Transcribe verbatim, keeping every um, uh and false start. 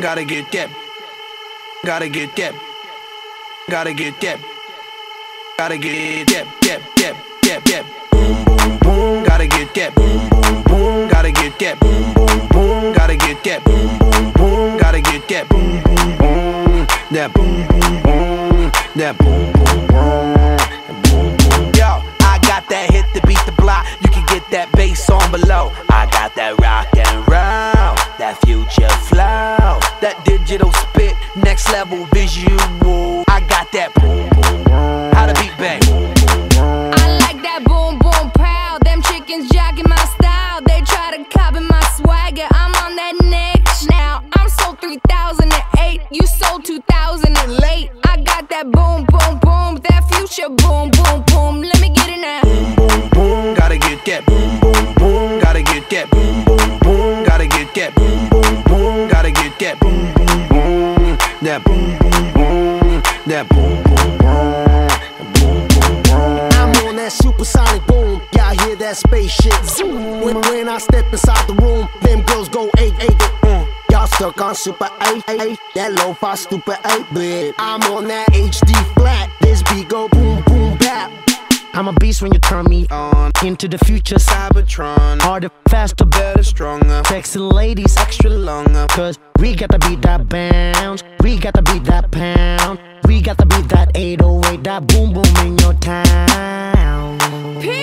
Gotta get that. Gotta get that. Gotta get that. Gotta get that. That. That. That. That. Boom boom boom. Gotta get that. Boom boom boom. Gotta get that. Boom boom boom. Gotta get that. Boom boom boom. Gotta get that. Boom boom boom. That boom boom boom. That boom boom boom. Yo, I got that hit to beat the block. You can get that bass on below. I got that rock and roll, that future flow, that digital spit, next level visual. I got that boom boom boom. How the beat bang? I like that boom boom pow. Them chickens jacking my style. They try to copy my swagger. I'm on that next now. I'm sold three thousand eight. You sold two thousand and late. I got that boom boom boom. That future boom boom boom. Let me get it now. Boom boom boom. Gotta get that. Boom boom boom. Gotta get that. Boom boom boom. Gotta get that. Boom boom boom. Gotta get that. Boom boom boom. That boom boom boom. That boom boom boom. I'm on that supersonic boom. Y'all hear that spaceship zoom. When, when I step inside the room, them girls go eight eight. Mm. Y'all stuck on super eight eight. That lo-fi stupid eight bit. I'm on that H D flat. This beat go boom boom bap. I'm a beast when you turn me on. Into the future, Cybertron. Harder, faster, better, stronger. Sexy ladies, extra longer. Cause we got to beat that bounce. We got to beat that pound. We got to beat that eight oh eight. That boom boom in your town.